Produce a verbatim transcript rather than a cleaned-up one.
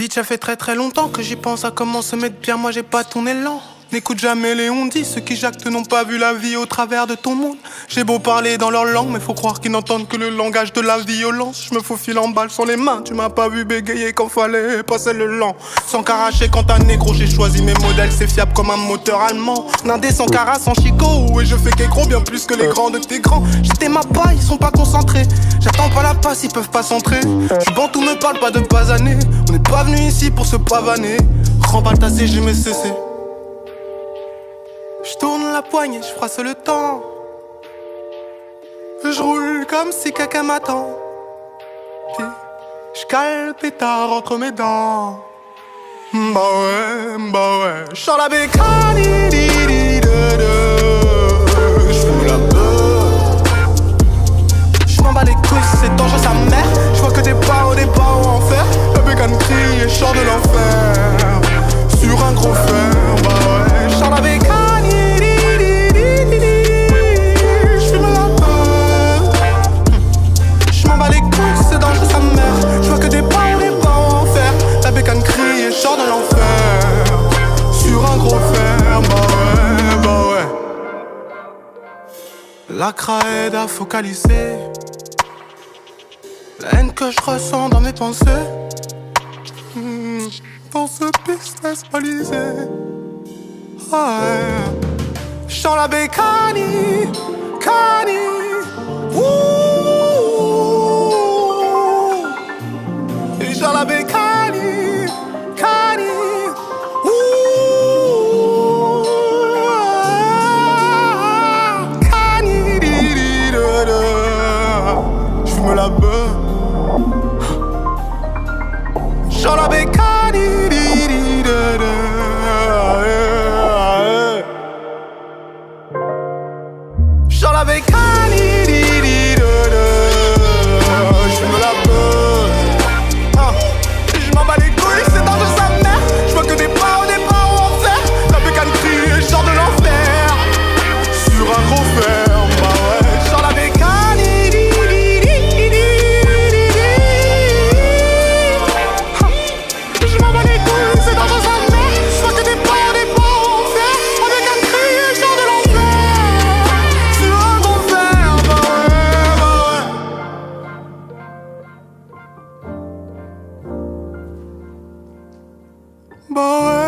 Bitch, ça fait très très longtemps que j'y pense à comment se mettre bien, moi j'ai pas ton élan. N'écoute jamais les on-dit, ceux qui jactent n'ont pas vu la vie au travers de ton monde. J'ai beau parler dans leur langue, mais faut croire qu'ils n'entendent que le langage de la violence. Je me faufile en balle sur les mains, tu m'as pas vu bégayer quand fallait passer le lent. Sans caracher quand un négro, j'ai choisi mes modèles, c'est fiable comme un moteur allemand. Nindé sans cara, sans chico, et je fais qu'écro bien plus que les grands de tes grands. J'étais ma paille, ils sont pas concentrés. J'attends pas la passe, ils peuvent pas s'entrer. Je bantou, me parle pas de basaner. On n'est pas venu ici pour se pavaner. Remballe ta C G, mais cessé. Je tourne la poignée, je froisse le temps. Je roule comme si caca m'attend. Puis je cale le pétard entre mes dents. Bah ouais, bah ouais. J'sors la bécane, j'fume la beurre. J'm'en bats les couilles, c'est dangereux sa mère. J'vois que des barreaux, des barreaux en fer. La bécane crie et j'sors de l'enfer. Sur un gros fer, bah ouais. J'sors la bécane. Sors de l'enfer, sur un gros fer, bah ouais, bah ouais. La cra aide à focaliser la haine que je ressens dans mes pensées, mmh, dans ce business balisé. Ah ouais. J'sens la bécanie, cani, ouh. Et j'sens la bécanie. La beurre, j'en la bécane, j'en la bécane, j'fume la beurre, je m'en bats les couilles, c'est dans de sa mère, j'vois que des barreaux, des barreaux en fer, la bécane crie et j'sors de l'enfer, sur un gros fer, bah ouais, j'en la bécane. Bah ouais.